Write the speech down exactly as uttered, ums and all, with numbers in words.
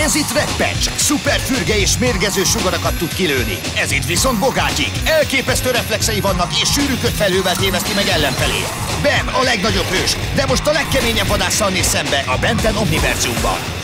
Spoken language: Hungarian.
Ez itt Red Patch, szuper fürge és mérgező sugarakat tud kilőni. Ez itt viszont Bogátyik, elképesztő reflexei vannak és sűrű kötfelővel téveszti meg ellenfelé. Ben a legnagyobb hős, de most a legkeményebb vadásszal néz szembe a Ben ten Omniverzumban.